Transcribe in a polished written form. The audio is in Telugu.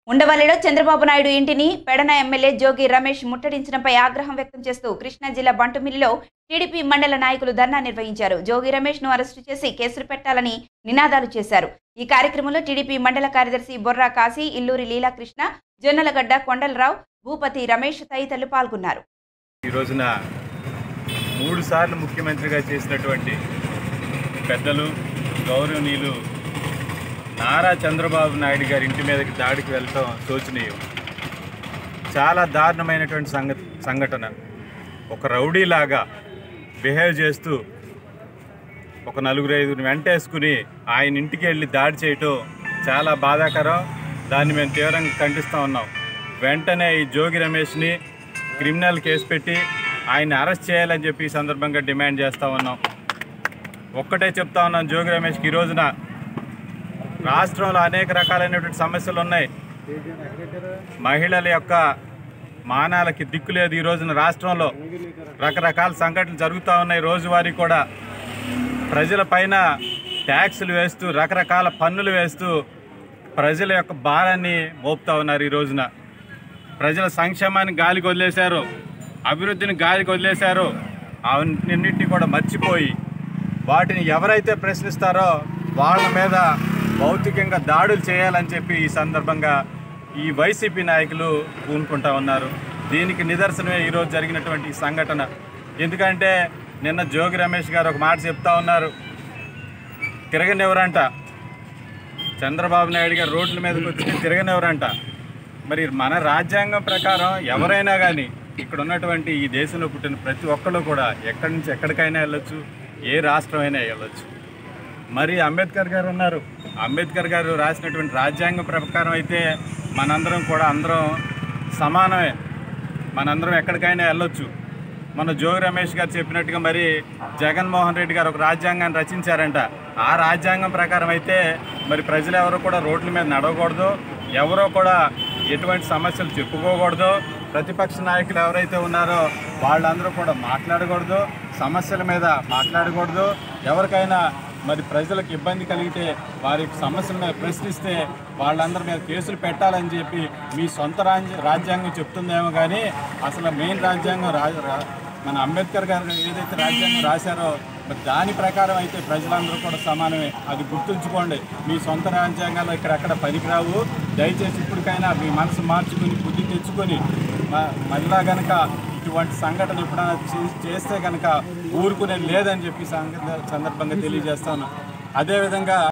ఉండవల్లిలో చంద్రబాబు నాయుడు ఇంటిని పెడన ఎమ్మెల్యే జోగి రమేష్ ముట్టడించడంపై ఆగ్రహం వ్యక్తం చేస్తూ కృష్ణా జిల్లా బంటుమిల్లిలో టీడీపీ మండల నాయకులు ధర్నా నిర్వహించారు. జోగి రమేష్ ను అరెస్టు చేసి కేసులు పెట్టాలని నినాదాలు చేశారు. ఈ కార్యక్రమంలో టీడీపీ మండల కార్యదర్శి బొర్రా కాశీ, ఇల్లూరి లీలాకృష్ణ, జొన్నలగడ్డ కొండలరావు, భూపతి రమేష్ తదితరులు పాల్గొన్నారు. ఈ రోజున 3 సార్లు ముఖ్యమంత్రిగా చేసినటువంటి పెద్దలు గౌరవనీయులు నారా చంద్రబాబు నాయుడు గారి ఇంటి మీదకి దాడికి వెళ్ళటం శోచనీయం. చాలా దారుణమైనటువంటి సంఘటన. ఒక రౌడీలాగా బిహేవ్ చేస్తూ ఒక 4-5 వెంటేసుకుని ఆయన ఇంటికి వెళ్ళి దాడి చేయటం చాలా బాధాకరం. దాన్ని మేము తీవ్రంగా ఖండిస్తూ ఉన్నాం. వెంటనే ఈ జోగి రమేష్ని క్రిమినల్ కేసు పెట్టి ఆయన్ని అరెస్ట్ చేయాలని చెప్పి ఈ సందర్భంగా డిమాండ్ చేస్తూ ఉన్నాం. ఒక్కటే చెప్తా ఉన్నాం, జోగి రమేష్కి ఈ రోజున రాష్ట్రంలో అనేక రకాలైనటువంటి సమస్యలు ఉన్నాయి. మహిళల యొక్క మానాలకి దిక్కు లేదు. ఈ రోజున రాష్ట్రంలో రకరకాల సంఘటనలు జరుగుతూ ఉన్నాయి. రోజువారీ కూడా ప్రజల పైన ట్యాక్సులు వేస్తూ, రకరకాల పన్నులు వేస్తూ ప్రజల యొక్క భారాన్ని మోపుతూ ఉన్నారు. ఈ రోజున ప్రజల సంక్షేమాన్ని గాలికి వదిలేశారు, అభివృద్ధిని గాలికి వదిలేశారు. అవన్నింటినీ కూడా మర్చిపోయి వాటిని ఎవరైతే ప్రశ్నిస్తారో వాళ్ళ మీద భౌతికంగా దాడులు చేయాలని చెప్పి ఈ సందర్భంగా ఈ వైసీపీ నాయకులు పూనుకుంటా ఉన్నారు. దీనికి నిదర్శనమే ఈరోజు జరిగినటువంటి ఈ సంఘటన. ఎందుకంటే నిన్న జోగి రమేష్ గారు ఒక మాట చెప్తా ఉన్నారు, తిరగనివ్వరంట. చంద్రబాబు నాయుడు గారు రోడ్ల మీదకి వచ్చి తిరగనివ్వరంట. మరి మన రాజ్యాంగం ప్రకారం ఎవరైనా కానీ ఇక్కడ ఉన్నటువంటి ఈ దేశంలో పుట్టిన ప్రతి ఒక్కరు కూడా ఎక్కడి నుంచి ఎక్కడికైనా వెళ్ళొచ్చు, ఏ రాష్ట్రం అయినా వెళ్ళొచ్చు. మరి అంబేద్కర్ గారు ఉన్నారు. అంబేద్కర్ గారు రాసినటువంటి రాజ్యాంగం ప్రకారం అయితే మనందరం కూడా అందరం సమానమే, మనందరం ఎక్కడికైనా వెళ్ళొచ్చు. మన జోగి రమేష్ గారు చెప్పినట్టుగా మరి జగన్మోహన్ రెడ్డి గారు ఒక రాజ్యాంగాన్ని రచించారంట. ఆ రాజ్యాంగం ప్రకారం అయితే మరి ప్రజలు ఎవరో కూడా రోడ్ల మీద నడవకూడదు, ఎవరో కూడా ఎటువంటి సమస్యలు చెప్పుకోకూడదు. ప్రతిపక్ష నాయకులు ఎవరైతే ఉన్నారో వాళ్ళందరూ కూడా మాట్లాడకూడదు, సమస్యల మీద మాట్లాడకూడదు. ఎవరికైనా మరి ప్రజలకు ఇబ్బంది కలిగితే వారి సమస్యల మీద ప్రశ్నిస్తే వాళ్ళందరి మీద కేసులు పెట్టాలని చెప్పి మీ సొంత రాజ్యాంగం చెప్తుందేమో కానీ అసలు మెయిన్ రాజ్యాంగం మన అంబేద్కర్ గారు ఏదైతే రాజ్యాంగం రాశారో మరి దాని ప్రకారం అయితే ప్రజలందరూ కూడా సమానమే. అది గుర్తుంచుకోండి. మీ సొంత రాజ్యాంగాలు ఇక్కడెక్కడ పనికిరావు. దయచేసి ఇప్పటికైనా మీ మనసు మార్చుకుని బుద్ధి తెచ్చుకొని మళ్ళా కనుక ఇటువంటి సంఘటన ఎప్పుడైనా చేస్తే కనుక ఊరుకునేది లేదని చెప్పి సందర్భంగా తెలియజేస్తాను. అదేవిధంగా